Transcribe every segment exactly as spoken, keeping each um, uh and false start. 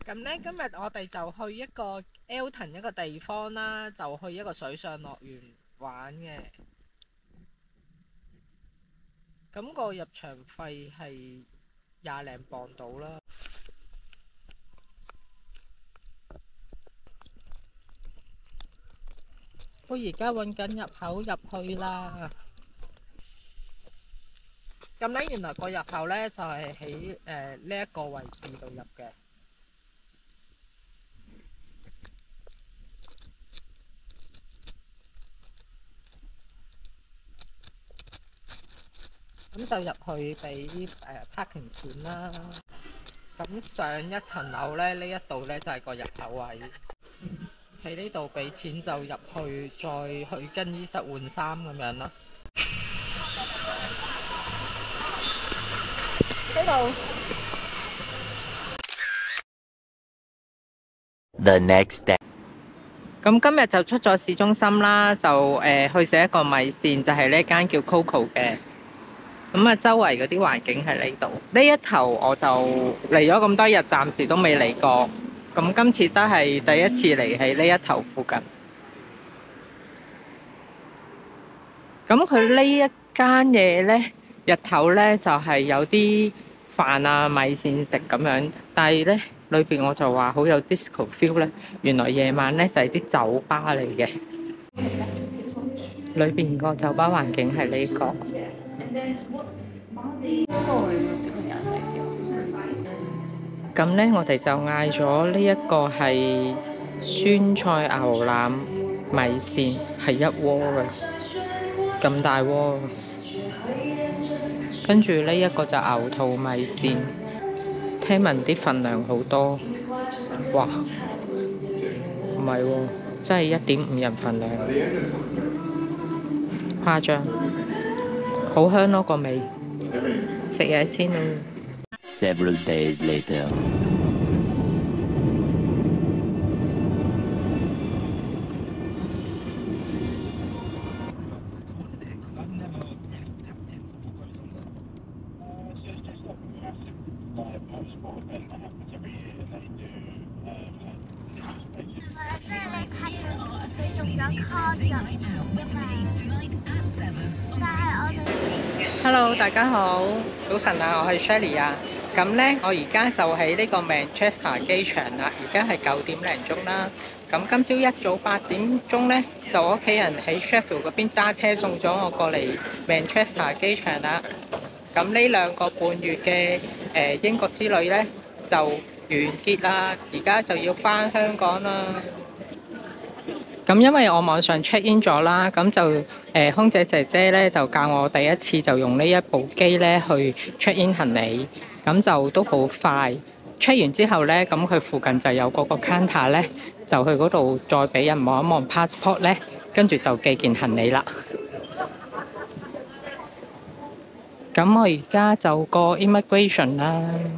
咁咧，今日我哋就去一個 Elton 一個地方啦，就去一個水上樂園玩嘅。咁個入場費係廿零磅到啦。我而家揾緊入口入去啦。咁咧，原來個入口咧就係喺誒呢一個位置度入嘅。咁就入去俾誒 parking 錢啦。咁上一層樓咧，呢一度咧就係個入口位。喺呢度俾錢就入去，再去更衣室換衫咁樣啦。呢度。 The next day。 咁今日就出咗市中心啦，就誒、呃、去食一個米線，就係呢間叫 Coco 嘅。咁啊，周圍嗰啲環境喺呢度。呢一頭我就嚟咗咁多日，暫時都未嚟過。咁今次都係第一次嚟喺呢一頭附近。咁佢呢一間嘢呢，日頭呢就係、是、有啲飯啊米線食咁樣，但係呢裏邊我就話好有 disco feel 呢。原來夜晚呢就係、是、啲酒吧嚟嘅。裏邊個酒吧環境係呢、這個。咁呢，我哋就嗌咗呢一個係酸菜牛腩米線，係一鍋嘅，咁大鍋。跟住呢一個就牛肚米線，聽聞啲份量好多，哇！唔係喎，真係一點五人份量，誇張，好香咯個味。食嘢先咯。 Several days later。 Hello， 大家好，早晨啊，我係 Shelly 啊。咁呢，我而家就喺呢個 Manchester 機場啦，而家係九點零鐘啦。咁今朝一早八點鐘呢，就我屋企人喺 Sheffield 嗰邊揸車送咗我過嚟 Manchester 機場啦。咁呢兩個半月嘅誒、呃、英國之旅呢，就完結啦，而家就要返香港啦。咁因為我網上 check in 咗啦，咁就誒、呃、空姐姐姐咧就教我第一次就用呢一部機咧去 check in 行李，咁就都好快。check 完之後咧，咁佢附近就有嗰個 counter 咧，就去嗰度再俾人望一望 passport 咧，跟住就寄件行李啦。咁我而家就過 immigration 啦。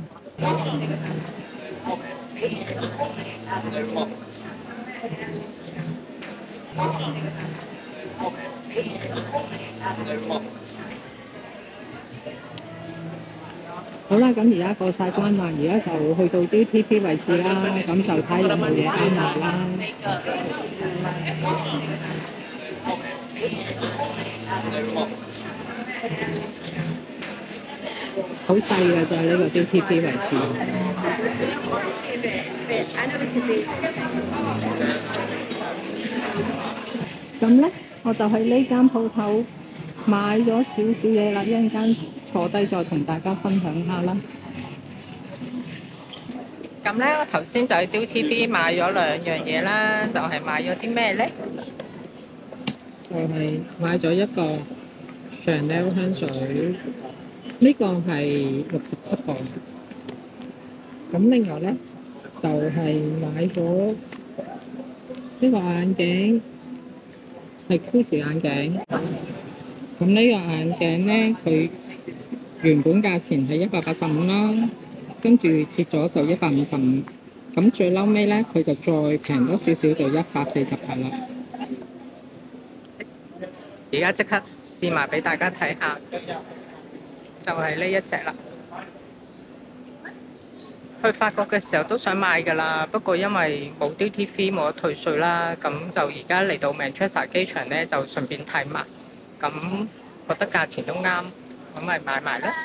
好啦，咁而家過晒關啦，而家就去到 duty free 位置啦，咁就睇有冇嘢啱買啦。好細嘅就係呢個 duty free 位置。咁咧，我就喺呢間鋪頭買咗少少嘢啦，一陣間坐低再同大家分享下啦。 咁咧，我頭先就喺 duty free 買咗兩樣嘢啦，就係、是、買咗啲咩咧？ 就係買咗一個 Chanel 香水，呢、這個係六十七磅。咁另外咧就係、是、買咗呢個眼鏡，係 Gucci 眼鏡。咁呢個眼鏡咧，佢原本價錢係一百八十五啦，跟住折咗就一百五十五。咁最嬲尾咧，佢就再平咗少少，就一百四十八啦。 而家即刻試埋俾大家睇下，就係呢一隻啦。 去法國嘅時候都想買㗎啦，不過因為冇 duty free 冇得退稅啦，咁就而家嚟到 Manchester 機場咧就順便睇埋，咁覺得價錢都啱，咁咪買埋啦。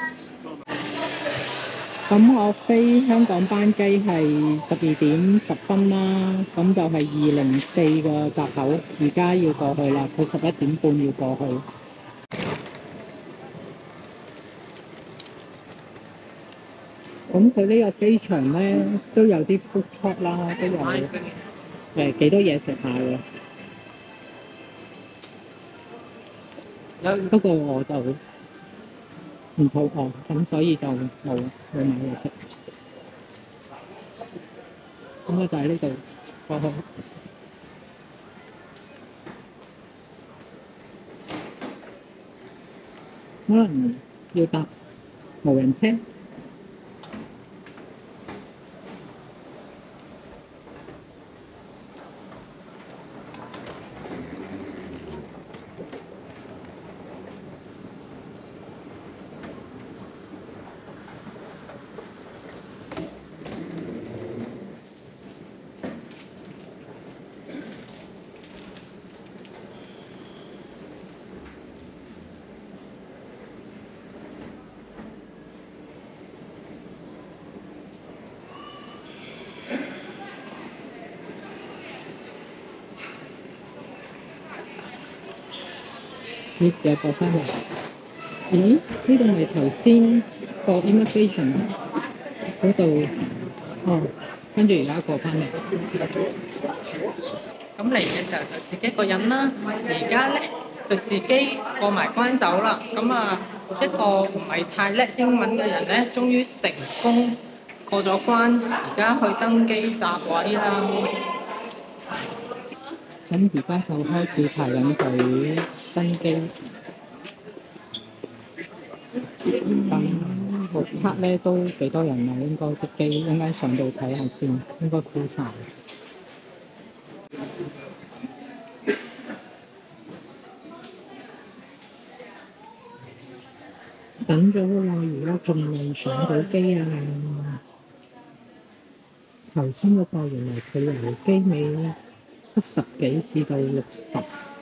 咁我飛香港班機係十二點十分啦，咁就係二零四個閘口，而家要過去啦，佢十一點半要過去。咁佢呢個機場咧都有啲 food court 啦，都有誒幾多嘢食下嘅。不過我就唔肚餓，咁所以就冇冇買嘢食。咁我就喺呢度過去。可能要搭無人車。咦，又過翻嚟？咦？呢度咪頭先個 immigration 嗰度？哦，跟住而家過翻嚟。 咁嚟嘅時候就自己一個人啦，而家咧就自己過埋關走啦。咁啊，一個唔係太叻英文嘅人咧，終於成功過咗關，而家去登機閘位啦。 咁而家就開始排緊隊登機。咁目測咧都幾多人啊？應該啲機一陣間上到睇下先，應該 full 晒。等咗好耐，而家仲未上到機啊！頭先嗰個原來佢由機尾七十幾至到六十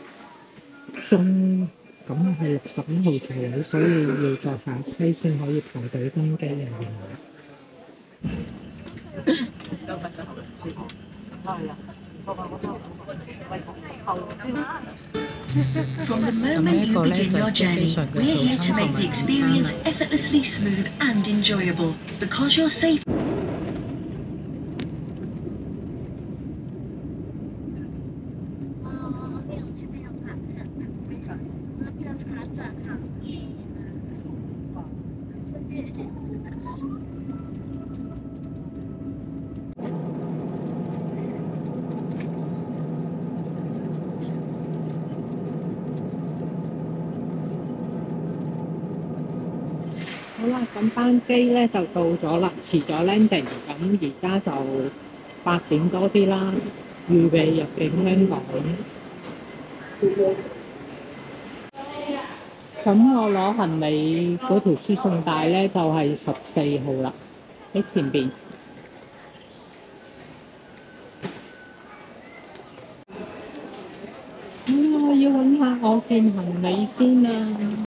鐘，咁係六十一號座位，所以要再下一批先可以排隊登機啊！ From the moment you begin your journey, we're here to make the experience effortlessly smooth and enjoyable. Because you're safe. 好啦，咁班機咧就到咗啦，遲咗 landing，咁而家就八點多啲啦，預備入境香港。咁我攞行李嗰條輸送帶咧就係十四號啦，喺前邊。啊，要揾下我件行李先啊！